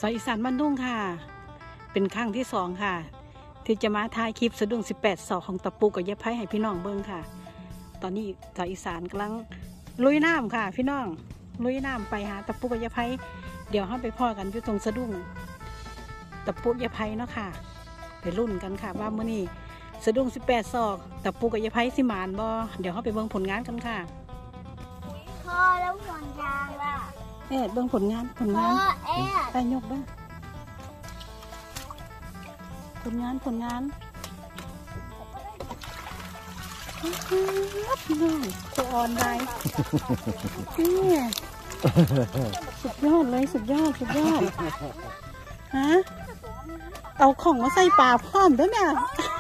สายอีสานบ้านทุ่งค่ะเป็นครั้งที่2ค่ะที่จะมาถ่ายคลิปสะดุ้ง18 ศอกของตะปูกับยะไพ่ให้พี่น้องเบิ้งค่ะตอนนี้สายอีสานกำลังลุยน้ำค่ะพี่น้องลุยน้ำไปหาตะปูกับยะไพ่เดี๋ยวเราไปพ่อกันอยู่ตรงสะดุ้งตะปูยะไพ่เนาะค่ะไปรุ่นกันค่ะว่ามื้อนี้สะดุ้ง18 ศอกตะปูกับยะไพ่สิหมานบ่เดี๋ยวเราไปเบิ้งผลงานกันค่ะพ่อแล้วห่วงยางล่ะเอ็ดเบิ้งผลงานพ่อเอ็ดไปยกบ้างผลงานพี่น้องตัวอ่อนได้นี่สุดยอดเลยสุดยอดฮะเอาของมาใส่ปลาพร้อมด้วยเนี่ย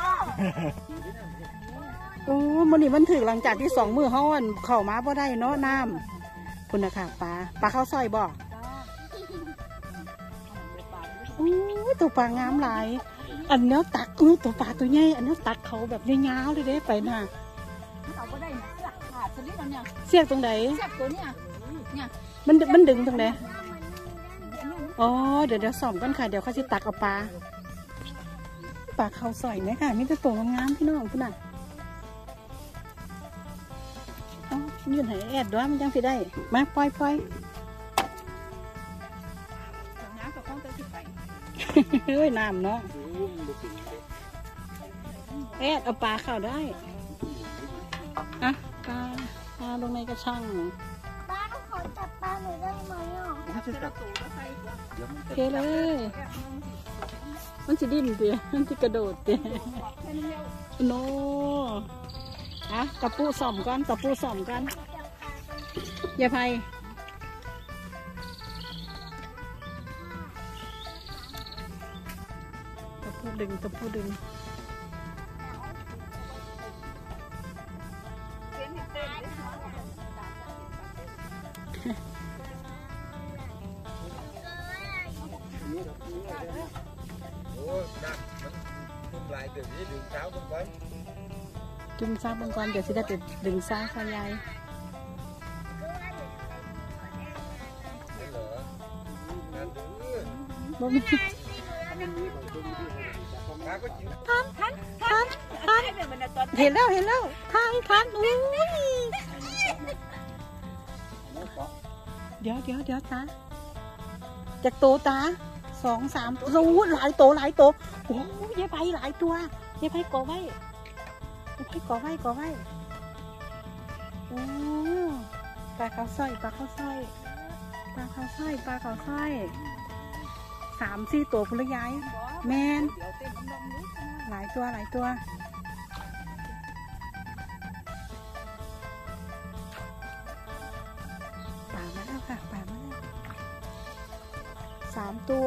โอ้มันนี่มันถึงหลังจากที่2 มื้อห้อนเข้ามาบ่ได้เนาะน้ำคุณนะคะปลาข้าวซอยบ่โอ้ตัวปลางามหลายอันเนี้ยตักตัวปลาตัวใหญ่อันเนี้ยตักเขาแบบยาวๆเลยได้ไปน่ะเอาก็ได้นะเสือกขาดสลิดแล้วเนี่ยเสียกตรงไหนเสือกตัวเนี่ยมันดึงตรงไหนอ๋อเดี๋ยวสอมกันค่ะเดี๋ยวเขาจะตักเอาปลาเขาสอยไหมค่ะมีแต่ตัวงามๆพี่น้องคุณน่ะยืนให้แอดด้วยมันยังสิได้มาปล่อยน้ำกับข้องเตยสิไปเฮ้ยน้ำเนาะแอดเอาปลาเข้าได้อะปลาลงในกระชังป้าขอจับปลาหน่อยได้ไหมอ่ะเทเลยมันจะดิ้นเตี๋ยมันจะกระโดดเตี๋ยโนอะตะปูส่อมกันอย่าไพตะปูดึงโอ้ดักมันลายเดี๋ยวนี้ดึงเช้าบางวันจุ่มซาบางวันเดี๋ยวสิได้ไปดึงซาค่ะยายบ่มีทันเห็นแล้วทันอุ้ยเดี๋ยวตาจากโตตา2 3รูหลายโตโอ้ยายไปหลายตัวยายไปก่อไว้โอ้ปลาเขาวสร้อย3-4 ตัวพุ่นละยายแมนหลายตัวปลามาแล้วค่ะ3 ตัว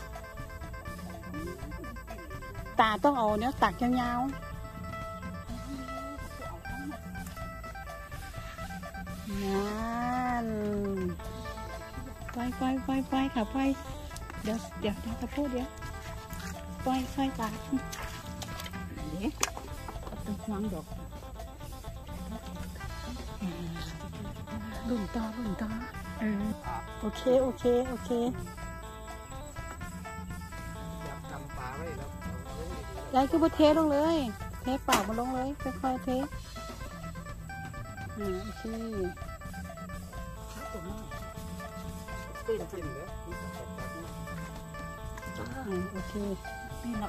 ตาต้องเอาเนี่ยตักยาวๆนั่นไปค่ะไปเดี๋ยวจะพูดเดี๋ยวไปตาเดี๋ยวต้องวางดอกลุ่นต่อโอเคยายก็มาเทลงเลยเทปากมาลงเลยค่อยๆเทโอเคโอเคนี่หนัก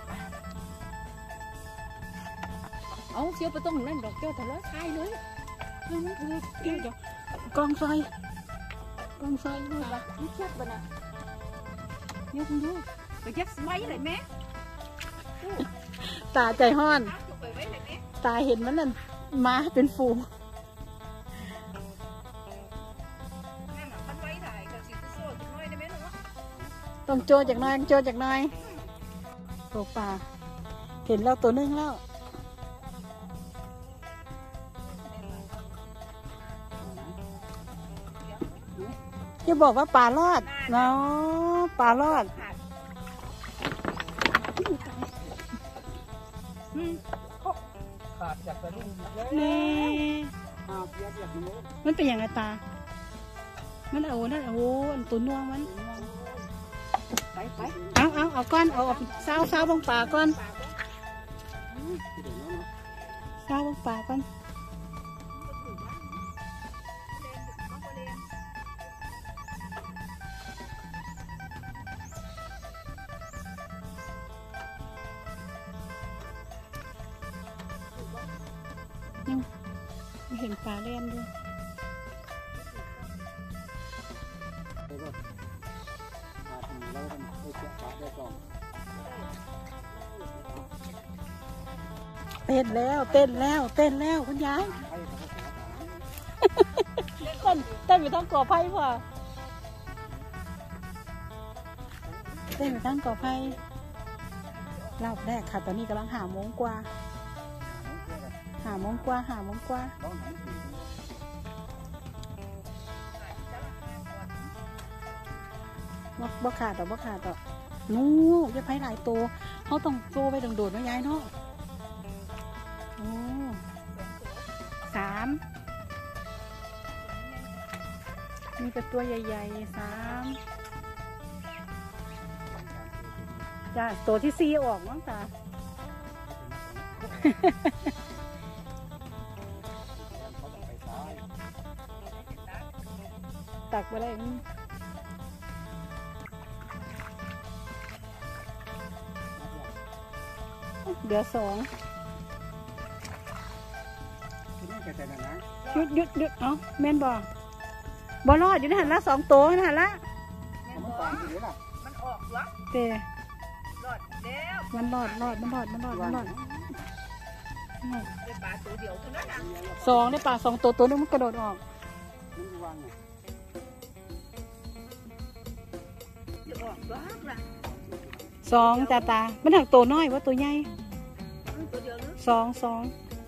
เอาเสียวไปตรงนั้นดอกเจ้าทะเลาะใช่เลยเดี๋ยวกองไฟดูละนี่เช็ดบ้านะยกดูไปยัดไว้เลยแม่ตาใจห้อนตาเห็นมันนั่นมาเป็นฟูต้องโจจากน้อยตัวปลาเห็นแล้วตัวนึงแล้วจะบอกว่าปลารอดเนาะปลารอดขาดจากสะดุ้งนี่มันเป็นยังไงตามันนั่นตัวน่วงมันไปเอาก้อนเอาเศร้าบังป่าก้อนเศร้าบังป่าก้อนยังไม่เห็นปลาเล่นด้วยเต้นแล้วคุณยายเต้นไปทั้งก่อไผ่ป่ะเต้นไปทั้งก่อไผ่รอบแรกค่ะตอนนี้กำลังหาโมงกว่าบ่ขาดต่อนู้ยายไผ่หลายตัวเขาต้องโตไปโดดๆนะยายเนาะโอ้3มีแต่ตัวใหญ่ๆ3จ้าตัวที่4ออกมั้งจ้า ตักไปได้เดี๋ยว2หยุดเอาแม่นบ่รอดอยู่ในหันละ2ตัวในหันละมันออกวะเตะรอดแล้วมันรอดได้ปลาตัวเดียวเท่านั้นนะ 2ได้ปลา2ตัวนึงมันกระโดดออกจะออกวะล่ะ 2ตามันถักตัวน้อยว่าตัวใหญ่ตัวเดียวนึ 2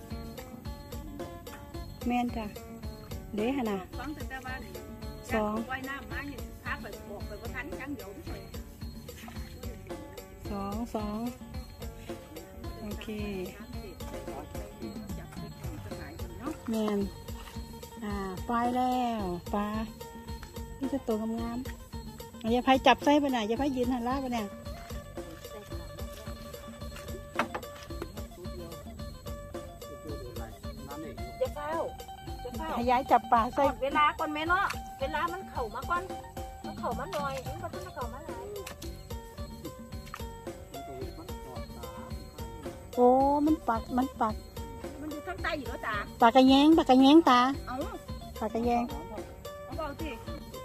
แม่นจ้ะเด้หน่ะฟังแต่ว่าว่ายน้ำมาเนี่ยพาไปออกไปว่าทันจังเดียวด้วย 2โอเคแม่นปลาแล้วปลานี่จะตัวงามๆอย่าพายจับไส้ไปไหนอย่าพายยืนหันล่าไปเนี่ยขยายจับปลาใส่เวลาก่อนแม่เนาะเวลามันเข่ามาก่อนมันเข่ามาหน่อยมันก็ต้องเข่ามาหลายโอ้มันปักมันอยู่ข้างใต้อยู่แล้วจ้าปากกระแยงตาปากกระแยงเอาเบาสิ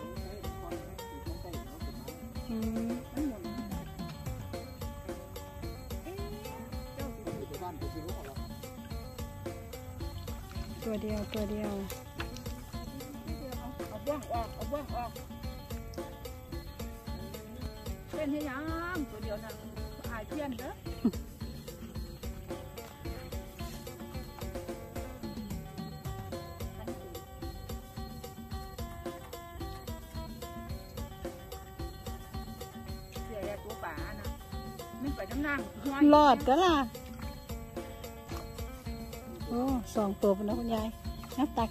ตัวเดียวเอาบ้องออกเล่นให้ยังตัวเดียวนั่นอายเพี้ยนเด้อเสียตัวป่านะมันไปน้ำนั่งรอดก็ล่ะโอ้2ตัวเป็นนะคุณยายนับตัก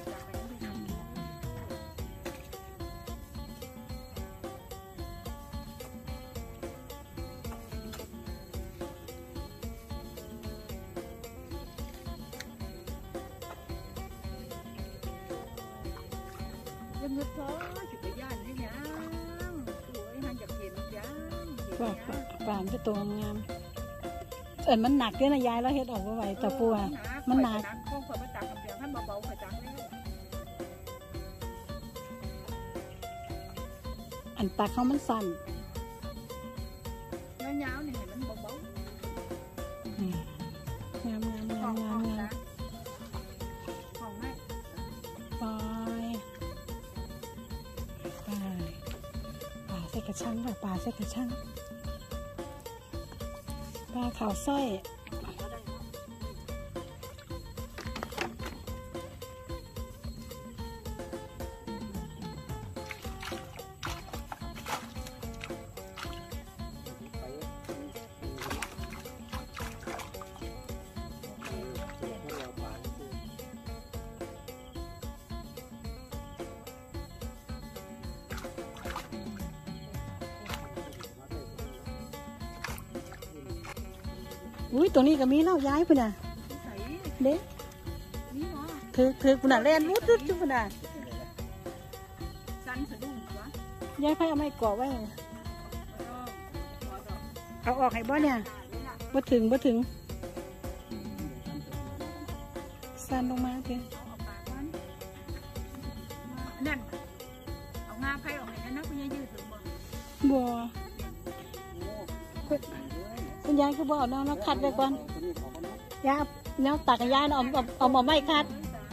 ยังเงือกท้อจุดย่านนี่ยังสวยหันจากเห็นยังปลาจะตัวงามมันหนักด้วยนะยายแล้วเฮ็ดออกมาไหวตะปูมันหนักข้องความประจักษ์กับเสียงท่านเบาๆประจักษ์เลยอันตักเขามันสั่นยาวๆเนี่ยมันเบาๆงามของแม่ปลาใส่กระชังค่ะปลาใส่กระชังปลาขาวสร้อยอุ้ยตัวนี้ก็มีเล่าย้ายพุ่นน่ะใส่เด็กนี่เนาะถือพุ่นน่ะเล่นวุ้ดจุ๊บพุ่นน่ะสั้นสะดุ้งวะย้ายไพ่เอาไม้ก่อไว้เอาออกให้บ่เนี่ยบ่ถึงสั่นลงมาเถอะเอาปากมันนั่นเอางาไผ่ออกให้นะคุณยายยืดถึงบ่บัวคุณยายก็บอกเนาะคัดไปก่อนยาเนาะตักกับยายเนาะเอามาไม่คัด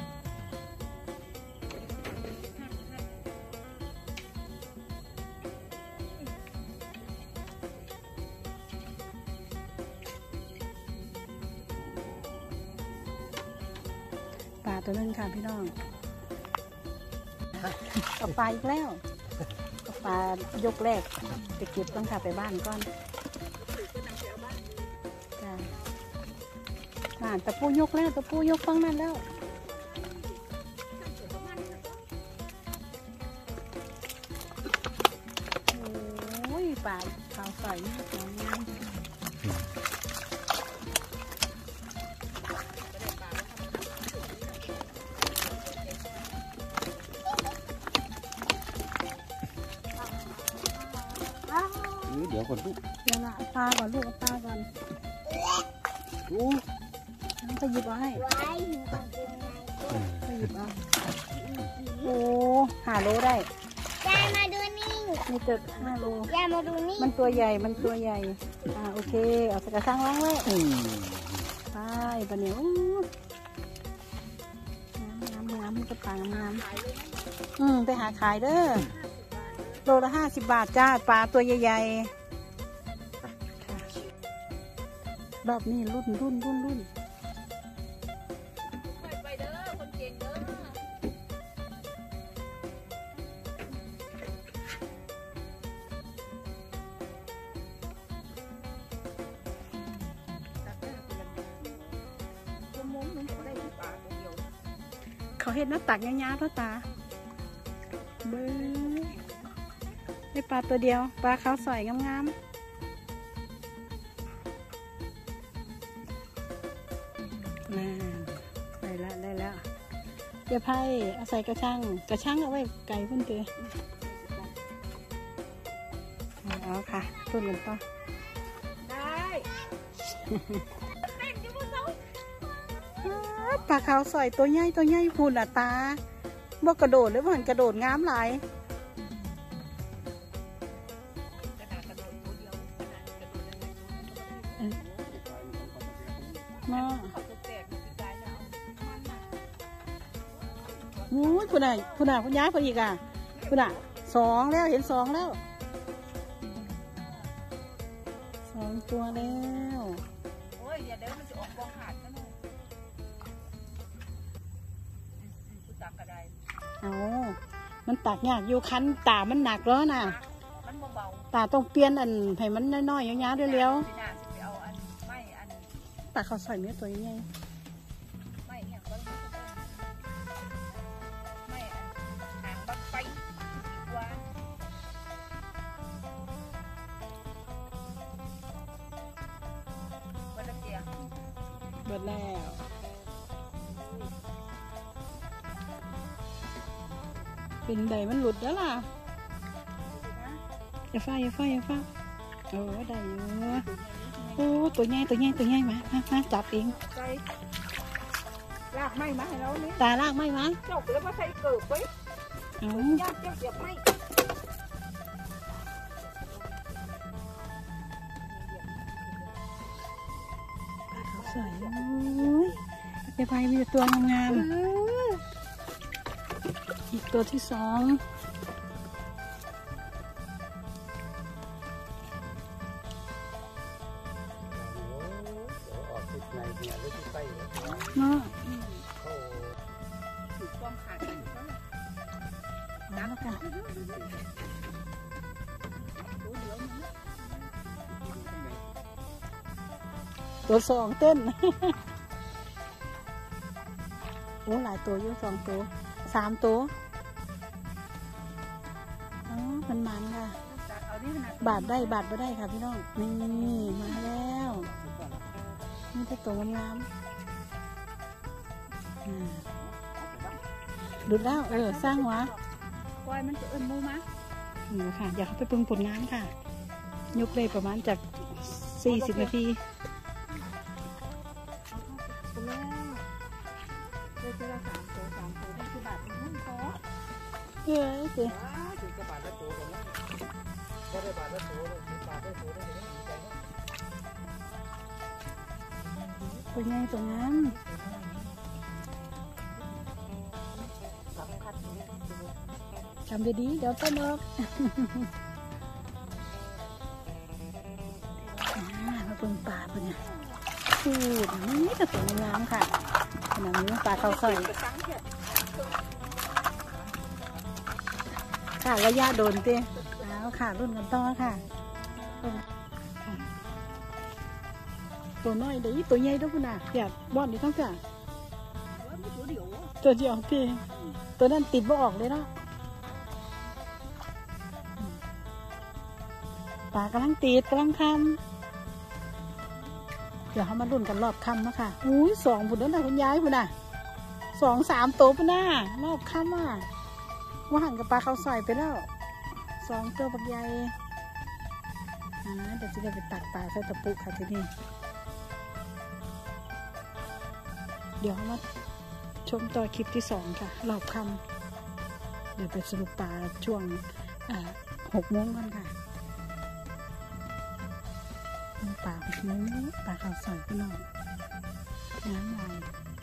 ปลาตัวนึงค่ะพี่น้องกับปลาอีกแล้วกับปลายกแรกไปเก็บต้องค่ะไปบ้านก่อนจ้าตะปูยกแล้วตะปูยกฟังนั่นแล้วโอ้ยปลาขาวใสสวยงามเดี๋ยวก่อนลูกเดี๋ยวละปลาก่อนลูกเอาปลาก่อนดูไปหยิบเอาให้ไปหยิบเอาโอ้5 โลได้ยายมาดูนี่มีตึก5 โลยายมาดูนี่มันตัวใหญ่โอเคเอาใส่กระชังล้างไว้ไปปะเหนียวน้ำมันจะปลางามไปหาขายเด้อโลละ50 บาทจ้าปลาตัวใหญ่ๆรอบนี้รุ่นไปเด้อคนเก่งเด้อเขาเห็นหน้าตักยาวๆเท่าตาเบ้อได้ปลาตัวเดียวปลาขาวสวยงามๆได้แล้วเดี๋ยวไพ่เอาใส่กระชังเอาไว้ไก่พุ่นเตือเอาค่ะพุ่นกันต่อได้ปลาขาวสวยตัวใหญ่พุ่นอ่ะตาบ่กระโดดหรือบ่เห็นกระโดดงามหลายมาโอ้ยคุณนายคุณย้ายไปอีกอ่ะคุณน่ะ2แล้วเห็น2แล้ว2 ตัวแล้วโอ้ยอย่าเด้อมันจะออกบองขาดซะหน่อยกูตักก็ได้เอามันตักยากอยู่คันตามันหนักแล้วน่ะมันเบาตาต้องเปลี่ยนอันให้มันน้อยๆยาวๆเร็วๆพี่นาสิไปเอาอันไม่อันๆปลาเขาใส่เนื้อตัวใหญ่ไม่แห้งก็ไม่อันหางบักไปดีกว่าวันละเกียร์เบิดแล้วเป็นใดมันหลุดแล้วล่ะอย่าฟ้าโอ้ได้อยู่โอ้ตัวใหญ่มาจับเองใจลากไม้มาให้เรานี่ตาลากไม่มาเจ้าเกลือมาใส่เกลือไปเอายากเจ้าเสียบไม้ปลาเขาใส่โอ้ยไปไปมีแต่ตัวงามๆอีกตัวที่2เนาะถูกต้องขาดกันก็แล้วค่ะ ตัว2เต้น โอ้หลายตัวอยู่2 ตัว 3 ตัวอ๋อมันค่ะเอานี่ขนาดบาทได้บาทไม่ได้ค่ะพี่น้องนี่มาแล้วนี่ถ้าตัวงามดูแล้วสร้างวะปล่อยมันจะเอิ้นมูมานี่ค่ะอยากเข้าไปปรุงผลงานค่ะยกเลยประมาณจาก40 นาทีไปแล้วเลยจะละ3 ตัวได้กี่บาทนึงขอเออสิถึงจะบาทละตัวกันแล้วก็ได้บาทละตัวเลยบาทละตัวได้ยังดีใจนะตัวใหญ่ตัวงาม ทำดีๆเดี๋ยวต้นออกมาปรุงปลาปะเนี่ยสูตรนี่ก็ตัวงามค่ะขนาดนี้ปลาเขาใส่ค่ะระยะโดนเต้แล้วค่ะรุ่นกันต่อค่ะตัวน้อยเดี๋ยวตัวใหญ่ด้วยคุณน่ะอยากบ้อนดีทั้งค่ะตัวเดียวเต้ตัวนั้นติดบ่ออกเลยเนาะปลากำลังตีดกำลังคำเดี๋ยวเขามาลุ้นกันรอบคำนะคะอุ้ย2 พุ่นแล้วนะคุณยายพุ่นน่ะ2 3 ตัวพุ่นน่ะรอบคำว่าหันกับปลาเขาใส่ไปแล้ว2 ตัวบักใหญ่เดี๋ยวจะได้ไปตักปลาใส่ตะปุกค่ะที่นี่เดี๋ยวเขามาชมต่อคลิปที่2ค่ะรอบคำเดี๋ยวไปสรุปปลาช่วง6 โมงกันค่ะปลาหมูปลาขาวใส่พี่น้องน้ำลาย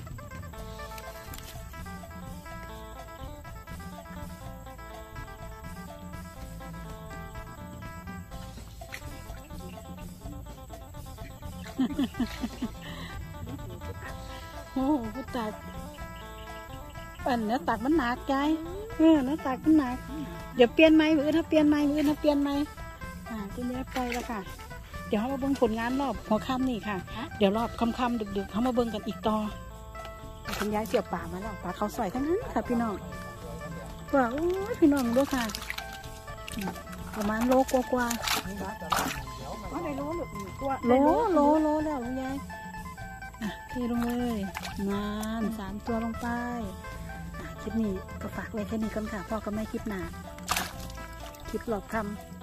โอ้โหผู้ตักปั่นเนื้อตักมันหนักใจเนื้อตักมันหนักเดี๋ยวเปลี่ยนไหมมือถ้าเปลี่ยนไหมจะเนี้ยไปแล้วค่ะเดี๋ยวเขามาเบิ่งผลงานรอบหัวค่ำนี่ค่ะเดี๋ยวรอบค่ำดึกๆเขามาเบิ่งกันอีกต่อคุณยายเสียบป่ามาแล้วป่าเขาใส่ทั้งนั้นค่ะพี่น้องว่าโอ้ยพี่น้องดูค่ะประมาณโลกว่าเอาได้โลหรือตัวโลแล้วคุณยายเทลงเลยนาน3 ตัวลงไปคลิปนี้ก็ฝากไว้แค่นี้ก่อนค่ะพ่อกับแม่คลิปหน้าคลิปรอบค่ำ